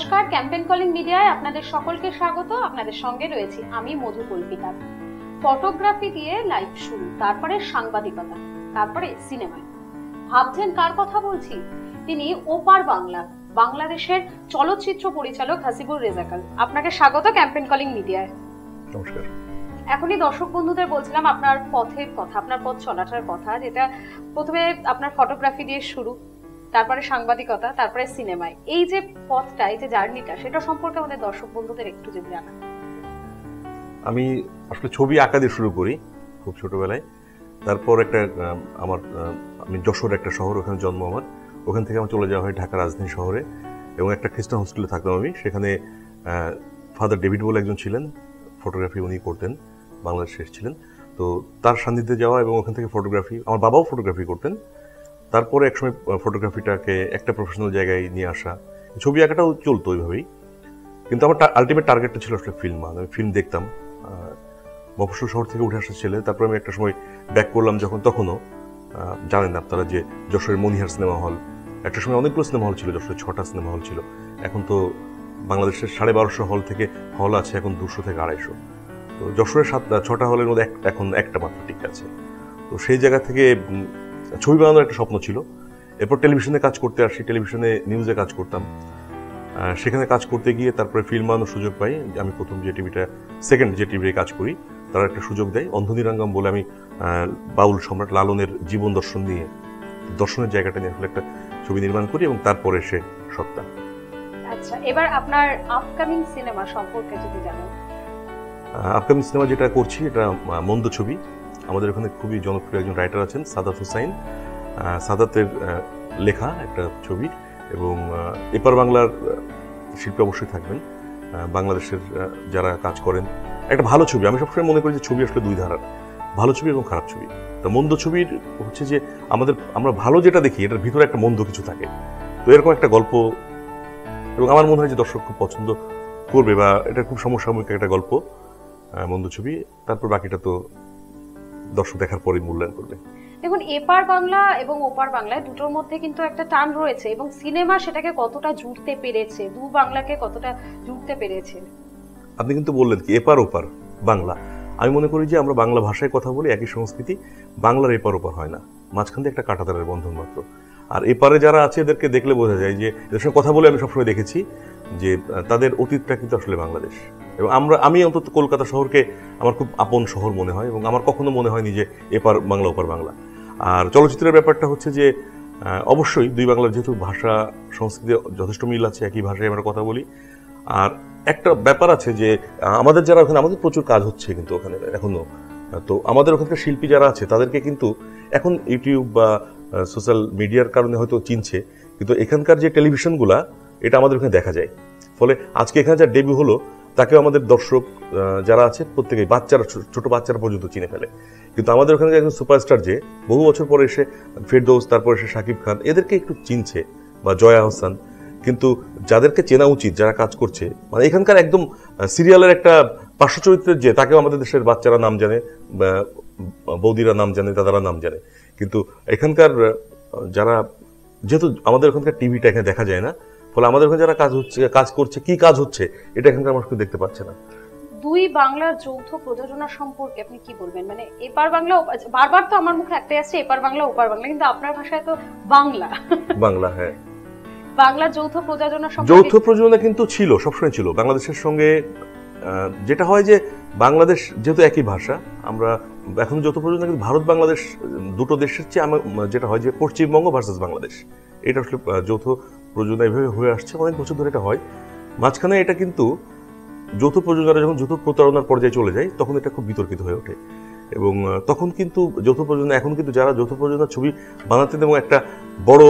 নমস্কার, campaign calling মিডিয়ায় আপনাদের সকলকে স্বাগত। আপনাদের সঙ্গে রয়েছি আমি মধু কল্পিতা। ফটোগ্রাফি দিয়ে লাইভ শুরু, তারপরে সাংবাদিকতা, তারপরে সিনেমায়। ভাবছেন কার কথা বলছি? তিনি ওপার বাংলা, বাংলাদেশের চলচ্চিত্র পরিচালক হাসিবুর রেজাকাল। আপনাকে স্বাগত ক্যাম্পেইন কলিং মিডিয়ায়। নমস্কার। এখনই দর্শক বন্ধুদের বলছিলাম আপনার পথের কথা, আপনার পথ চলাটার কথা, যেটা প্রথমে আপনার ফটোগ্রাফি দিয়ে শুরু, তারপরে সাংবাদিকতা, তারপরে সিনেমায়। এই যে পথটা, এই যে জার্নিটা, সেটা সম্পর্কে আমাদের দর্শক বন্ধুদের একটু যদি জানান। আমি আসলে ছবি আঁকা দিয়ে শুরু করি খুব ছোটবেলায়। তারপর আমি যশোর একটা শহর, ওখানে জন্ম আমার। ওখান থেকে আমার চলে যাওয়া হয় ঢাকা রাজধানী শহরে, এবং একটা খ্রিস্টান হোস্টেলে থাকতাম আমি। সেখানে ফাদার ডেভিড বলে একজন ছিলেন, ফটোগ্রাফি উনি করতেন, বাংলাদেশে এসেছিলেন। তো তার সান্নিধ্যে যাওয়া এবং ওখান থেকে ফটোগ্রাফি, আমার বাবাও ফটোগ্রাফি করতেন। তারপরে একসময় ফটোগ্রাফিটাকে একটা প্রফেশনাল জায়গায় নিয়ে আসা, ছবি আঁকাটাও চলতো ওইভাবেই। কিন্তু আমার আলটিমেট টার্গেটটা ছিল আসলে ফিল্ম। আমি ফিল্ম দেখতাম, মফস্বল শহর থেকে উঠে আসা ছেলে। তারপরে আমি একটা সময় ব্যাক করলাম যখন, তখনও জানেন আপনারা যে যশোরের মনিহার সিনেমা হল, একটা সময় অনেকগুলো সিনেমা হল ছিল, যশোরের 6টা সিনেমা হল ছিল। এখন তো বাংলাদেশের 1250 হল থেকে হল আছে এখন 200 থেকে 250। তো যশোরের 6টা হলের মধ্যে এখন একটা মাত্র ঠিক আছে। তো সেই জায়গা থেকে ছবি বানানোর একটা স্বপ্ন ছিল। এরপর টেলিভিশনে কাজ করতে আসি, টেলিভিশনে নিউজে কাজ করতাম। সেখানে কাজ করতে গিয়ে তারপরে ফিল্ম বানানোর সুযোগ পাই। আমি প্রথম যে টিভিটা, সেকেন্ড যে টিভিতে কাজ করি, তারা একটা সুযোগ দেয়। অন্ধনিরাঙ্গম বলে আমি বাউল সম্রাট লালনের জীবন দর্শন নিয়ে, দর্শনের জায়গাটা নিয়ে আসলে একটা ছবি নির্মাণ করি, এবং তারপরে সে সত্তা। আচ্ছা, এবার আপনার আপকামিং সিনেমা সম্পর্কে যদি জানেন। আপকামিং সিনেমা যেটা করছি, এটা মন্দ ছবি। আমাদের ওখানে খুবই জনপ্রিয় একজন রাইটার আছেন, সাদাত হুসাইন। সাদাতের লেখা একটা ছবি, এবং এপার বাংলার শিল্পী অবশ্যই থাকবেন, বাংলাদেশের যারা কাজ করেন। একটা ভালো ছবি। আমি সবসময় মনে করি যে ছবি আসলে দুই ধারার, ভালো ছবি এবং খারাপ ছবি। তো মন্দ ছবির হচ্ছে যে আমরা ভালো যেটা দেখি, এটার ভিতরে একটা মন্দ কিছু থাকে। তো এরকম একটা গল্প, এবং আমার মনে হয় যে দর্শক খুব পছন্দ করবে, বা এটা খুব সমসাময়িক একটা গল্প, মন্দ ছবি। তারপর বাকিটা তো দর্শক দেখার পরেই মূল্যায়ন করবে। দেখুন, এপার বাংলা এবং ওপার বাংলায় দুটোর মধ্যে কিন্তু একটা টান রয়েছে, এবং সিনেমা সেটাকে কতটা জুড়তে পেরেছে, দু বাংলাকে কতটা জুড়তে পেরেছে। আপনি কিন্তু বললেন কি এপার ওপার বাংলা। আমি মনে করি যে আমরা বাংলা ভাষায় কথা বলি, একই সংস্কৃতি। বাংলার এপার ওপার হয় না, মাঝখান দিয়ে একটা কাঁটাতারের বন্ধন মাত্র। আর এপারে যারা আছে এদেরকে দেখলে বোঝা যায় যে, এদের সঙ্গে কথা বলে আমি সবসময় দেখেছি যে তাদের অতীতটা কিন্তু আসলে বাংলাদেশ। এবং আমি অন্তত কলকাতা শহরকে আমার খুব আপন শহর মনে হয়, এবং আমার কখনো মনে হয়নি যে এপার বাংলা ওপার বাংলা। আর চলচ্চিত্রের ব্যাপারটা হচ্ছে যে অবশ্যই দুই বাংলার যেহেতু ভাষা সংস্কৃতি যথেষ্ট মিল আছে, একই ভাষায় আমরা কথা বলি। আর একটা ব্যাপার আছে যে আমাদের যারা ওখানে, আমাদের প্রচুর কাজ হচ্ছে কিন্তু ওখানে এখনো। তো আমাদের ওখানকার শিল্পী যারা আছে তাদেরকে কিন্তু এখন ইউটিউব বা সোশ্যাল মিডিয়ার কারণে হয়তো চিনছে, কিন্তু এখানকার যে টেলিভিশনগুলা, এটা আমাদের ওখানে দেখা যায়। ফলে আজকে এখানে যার ডেবিউ হলো, তাকেও আমাদের দর্শক যারা আছে প্রত্যেকেই, বাচ্চারা, ছোট বাচ্চারা পর্যন্ত চিনে ফেলে। কিন্তু আমাদের ওখানে একজন সুপারস্টার যে বহু বছর পরে এসে ফেরদৌস, তারপর এসে শাকিব খান, এদেরকে একটু চিনছে, বা জয়া আহসান। কিন্তু যাদেরকে চেনা উচিত, যারা কাজ করছে, মানে এখানকার একদম সিরিয়ালের একটা পার্শ্ব চরিত্রের, যে তাকেও আমাদের দেশের বাচ্চারা নাম জানে, বৌদিরা নাম জানে, দাদারা নাম জানে। কিন্তু এখানকার যারা, যেহেতু আমাদের ওখানকার টিভিটা এখানে দেখা যায় না, ফলে আমাদের ওখানে যারা কাজ করছে, কি কাজ হচ্ছে, এটা এখানকার মানুষ দেখতে পাচ্ছে না। দুই বাংলার যৌথ প্রযোজনা সম্পর্কে আপনি কি বলবেন? মানে এপার বাংলা, বারবার তো আমার মুখে একটাই আসছে এপার বাংলা ওপার বাংলা, কিন্তু আপনার ভাষায় তো বাংলা বাংলা। হ্যাঁ, বাংলা যৌথ প্রযোজনা সম্পর্কে। যৌথ প্রযোজনা কিন্তু ছিল, সবসময় ছিল বাংলাদেশের সঙ্গে। যেটা হয় যে বাংলাদেশ যেহেতু একই ভাষা, আমরা এখন যৌথ প্রযোজনা কিন্তু ভারত বাংলাদেশ দুটো দেশের চেয়ে যেটা হয় যে পশ্চিমবঙ্গ ভার্সাস বাংলাদেশ, এটা আসলে যৌথ প্রযোজনা এভাবে হয়ে আসছে অনেক বছর ধরে। এটা হয় মাঝখানে, এটা কিন্তু যৌথ প্রযোজনা যখন যৌথ প্রতারণার পর্যায়ে চলে যায়, তখন এটা খুব বিতর্কিত হয়ে ওঠে। এবং তখন কিন্তু যৌথ প্রযোজনা, এখন কিন্তু যারা যৌথ প্রযোজনা ছবি বানাতেন এবং একটা বড়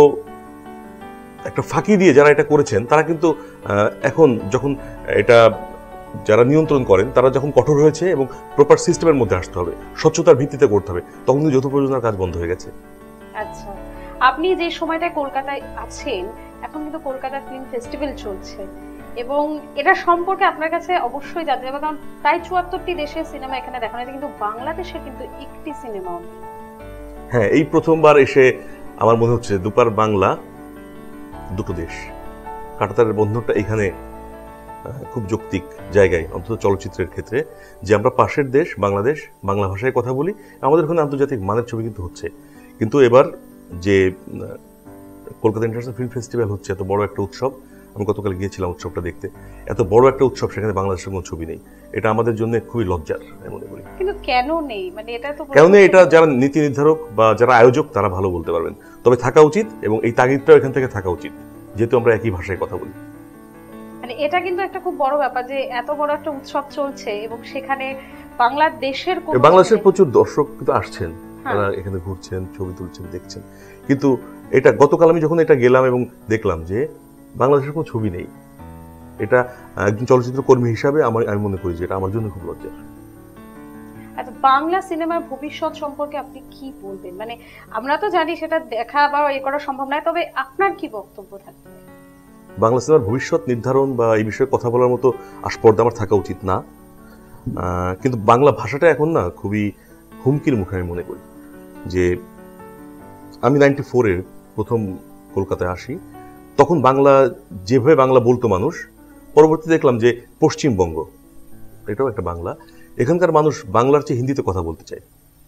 একটা ফাঁকি দিয়ে যারা এটা করেছেন, তারা কিন্তু এখন যখন এটা যারা নিয়ন্ত্রণ করেন, তারা যখন কঠোর হয়েছে এবং প্রপার সিস্টেমের মধ্যে আসতে হবে, স্বচ্ছতার ভিত্তিতে করতে হবে, তখন কিন্তু যৌথ প্রযোজনার কাজ বন্ধ হয়ে গেছে। আচ্ছা, আপনি যে সময়টায় কলকাতায় আছেন, এখন কিন্তু কলকাতা ফিল্ম ফেস্টিভ্যাল চলছে, এবং এটা সম্পর্কে আপনার কাছে অবশ্যই জানতে হবে, কারণ প্রায় ৭৪টি দেশের সিনেমা এখানে দেখানো হয়েছে, কিন্তু বাংলাদেশের কিন্তু একটি সিনেমাও নেই। হ্যাঁ, এই প্রথমবার এসে আমার মনে হচ্ছে দুপার বাংলা দুটো দেশ, কাঁটাতারের বন্ধনটা এখানে খুব যৌক্তিক জায়গায়, অন্তত চলচ্চিত্রের ক্ষেত্রে, যে আমরা পাশের দেশ বাংলাদেশ, বাংলা ভাষায় কথা বলি, আমাদের ওখানে আন্তর্জাতিক মানের ছবি কিন্তু হচ্ছে। কিন্তু এবার যে কলকাতা ইন্টারন্যাশনাল ফিল্ম ফেস্টিভ্যাল হচ্ছে, এত বড় একটা উৎসব, আমি গতকাল গিয়েছিলাম উৎসবটা দেখতে, এত বড় একটা উৎসব, সেখানে বাংলাদেশের কোনো ছবি নেই। এটা আমাদের জন্য খুবই লজ্জার আমি মনে করি। কিন্তু কেন নেই, মানে এটা তো কেন নেই, এটা যারা নীতি নির্ধারক বা যারা আয়োজক তারা ভালো বলতে পারবেন। তবে থাকা উচিত, এবং এই তাগিদটাও এখান থেকে থাকা উচিত, যেহেতু আমরা একই ভাষায় কথা বলি। মানে এটা কিন্তু একটা খুব বড় ব্যাপার যে এত বড় একটা উৎসব চলছে এবং সেখানে বাংলাদেশের বাংলাদেশের প্রচুর দর্শক কিন্তু আসছেন, তারা এখানে ঘুরছেন, ছবি তুলছেন, দেখছেন। কিন্তু এটা গতকাল আমি যখন এটা গেলাম এবং দেখলাম যে বাংলাদেশের কোনো ছবি নেই, এটা একজন চলচ্চিত্র কর্মী হিসাবে আমি মনে করি যে এটা আমার জন্য খুব লজ্জার। আচ্ছা, বাংলা সিনেমার ভবিষ্যৎ সম্পর্কে আপনি কি বলবেন? মানে আমরা তো জানি সেটা দেখা বা এ করা সম্ভব নয়, তবে আপনার কি বক্তব্য থাকবে? বাংলা সিনেমার ভবিষ্যৎ নির্ধারণ বা এই বিষয়ে কথা বলার মতো আস্পর্ধা আমার থাকা উচিত না, কিন্তু বাংলা ভাষাটা এখন না খুবই হুমকির মুখে আমি মনে করি। যে আমি 94-এর প্রথম কলকাতায় আসি, তখন বাংলা যেভাবে বাংলা বলতো মানুষ, পরবর্তী দেখলাম যে পশ্চিমবঙ্গ, এটাও একটা বাংলা, এখানকার মানুষ বাংলার চেয়ে হিন্দিতে কথা বলতে চায়।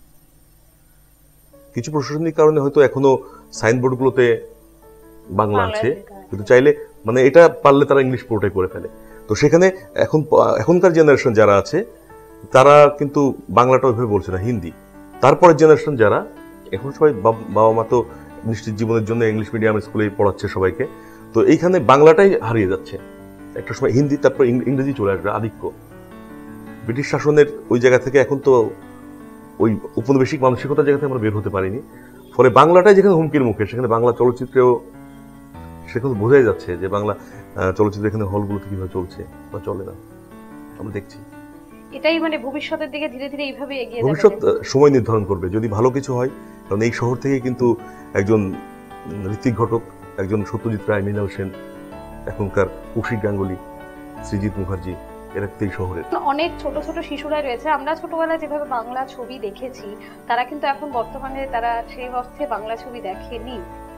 কিছু প্রশাসনিক কারণে হয়তো এখনো সাইনবোর্ডগুলোতে বাংলা আছে, কিন্তু চাইলে মানে এটা পারলে তারা ইংলিশ পুরোটাই করে ফেলে। তো সেখানে এখনকার জেনারেশন যারা আছে তারা কিন্তু বাংলাটা ওইভাবে বলছে না, হিন্দি। তারপরের জেনারেশন যারা, এখন সবাই বাবা মা তো নিশ্চিত জীবনের জন্য ইংলিশ মিডিয়াম স্কুলে পড়াচ্ছে সবাইকে, তো এইখানে বাংলাটাই হারিয়ে যাচ্ছে। একটা সময় হিন্দি, তারপর ইংরেজি চলে আসবে, আধিক্য। ব্রিটিশ শাসনের ওই জায়গা থেকে এখন তো ওই উপনিবেশিক মানসিকতার জায়গা থেকে আমরা বের হতে পারিনি। ফলে বাংলাটাই যেখানে হুমকির মুখে, সেখানে বাংলা চলচ্চিত্রেও সেখানে বোঝাই যাচ্ছে যে বাংলা চলচ্চিত্র এখানে হলগুলোতে কিভাবে চলছে বা চলে না, আমরা দেখছি। এটাই মানে ভবিষ্যতের দিকে ধীরে ধীরে এইভাবে এগিয়ে যাবে। ভবিষ্যৎ সময় নির্ধারণ করবে যদি ভালো কিছু হয়। কারণ এই শহর থেকে কিন্তু একজন ঋত্বিক ঘটক, একজন সত্যজিৎ রায়, মৃণাল সেন, এখনকার কৌশিক গাঙ্গুলি, সৃজিত মুখার্জি, এরা এই শহরের অনেক ছোট ছোট শিশুরা রয়েছে। আমরা ছোটবেলায় যেভাবে বাংলা ছবি দেখেছি, তারা কিন্তু এখন বর্তমানে তারা সেই অর্থে বাংলা ছবি দেখেনি।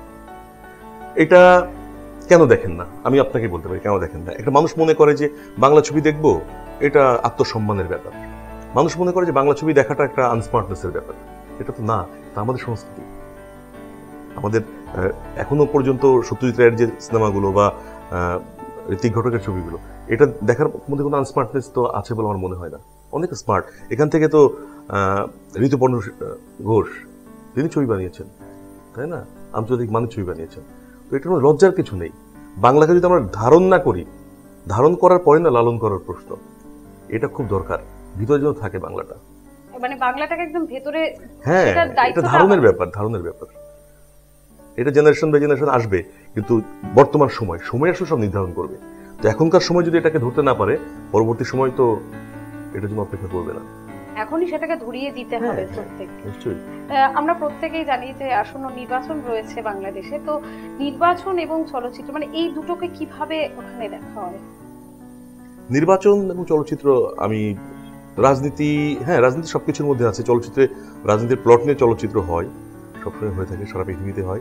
এটা কেন দেখেন না আমি আপনাকে বলতে পারি, কেন দেখেন না। একটা মানুষ মনে করে যে বাংলা ছবি দেখবো, এটা আত্মসম্মানের ব্যাপার। মানুষ মনে করে যে বাংলা ছবি দেখাটা একটা আনস্মার্টনেসের ব্যাপার। এটা তো না, এটা আমাদের সংস্কৃতি। আমাদের এখনো পর্যন্ত সত্যজিৎ রায়ের যে সিনেমাগুলো বা ঋত্বিক ঘটকের ছবিগুলো, এটা দেখার মধ্যে কোনো আনস্মার্টনেস তো আছে বলে আমার মনে হয় না। অনেক স্মার্ট। এখান থেকে তো ঋতুপর্ণ ঘোষ, তিনি ছবি বানিয়েছেন, তাই না? আন্তর্জাতিক মানের ছবি বানিয়েছেন। তো এটা কোনো লজ্জার কিছু নেই। বাংলাকে যদি আমরা ধারণ না করি, ধারণ করার পরে না লালন করার প্রশ্ন, এটা খুব দরকার। ভিতরে যেন থাকে বাংলাটা, মানে বাংলাটাকে একদম ভেতরে, হ্যাঁ, এটা ধারণের ব্যাপার, ধারণের ব্যাপার। এটা জেনারেশন বাই জেনারেশন আসবে, কিন্তু বর্তমান সময় আসলে সব নির্ধারণ করবে। তো এখনকার সময় যদি এটাকে ধরতে না পারে, পরবর্তী সময় তো এটার জন্য অপেক্ষা করবে না। এখনই সেটাকে ধরিয়ে দিতে হবে প্রত্যেককে। নিশ্চয়ই। আমরা প্রত্যেকেই জানি যে আসন্ন নির্বাচন রয়েছে বাংলাদেশে, তো নির্বাচন এবং চলচ্চিত্র মানে এই দুটোকে কিভাবে ওখানে দেখা হয়? নির্বাচন এবং চলচ্চিত্র, আমি রাজনীতি, হ্যাঁ রাজনীতি সবকিছুর মধ্যে আছে। চলচ্চিত্রে রাজনীতির প্লট নিয়ে চলচ্চিত্র হয়, সবসময় হয়ে থাকে, সারা পৃথিবীতে হয়।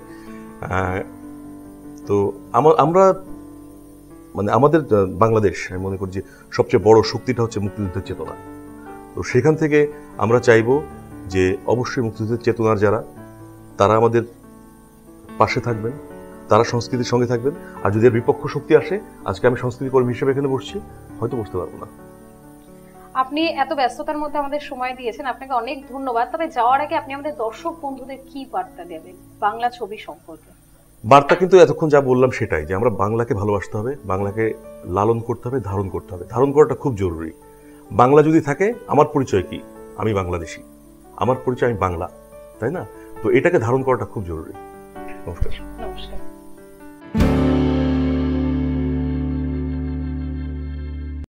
তো আমরা মানে আমাদের বাংলাদেশ, আমি মনে করি যে সবচেয়ে বড় শক্তিটা হচ্ছে মুক্তিযুদ্ধের চেতনা। তো সেখান থেকে আমরা চাইব যে অবশ্যই মুক্তিযুদ্ধের চেতনার যারা, তারা আমাদের পাশে থাকবেন, তারা সংস্কৃতির সঙ্গে থাকবেন। আর যদি এর বিপক্ষ শক্তি আসে, আজকে আমি সংস্কৃতি কর্মী হিসেবে এখানে বসছি, হয়তো বসতে পারবো না। আপনি এত ব্যস্ততার মধ্যে আমাদের সময় দিয়েছেন, আপনাকে অনেক ধন্যবাদ। তবে যাওয়ার আগে আপনি আমাদের দর্শক বন্ধুদের কি বার্তা দেবেন বাংলা ছবি সম্পর্কে? বার্তা কিন্তু এতক্ষণ যা বললাম সেটাই, যে আমরা বাংলাকে ভালোবাসতে হবে, বাংলাকে লালন করতে হবে, ধারণ করতে হবে। ধারণ করাটা খুব জরুরি। বাংলা যদি থাকে, আমার পরিচয় কি? আমি বাংলাদেশি, আমার পরিচয় আমি বাংলা, তাই না? তো এটাকে ধারণ করাটা খুব জরুরি। নমস্কার। নমস্কার।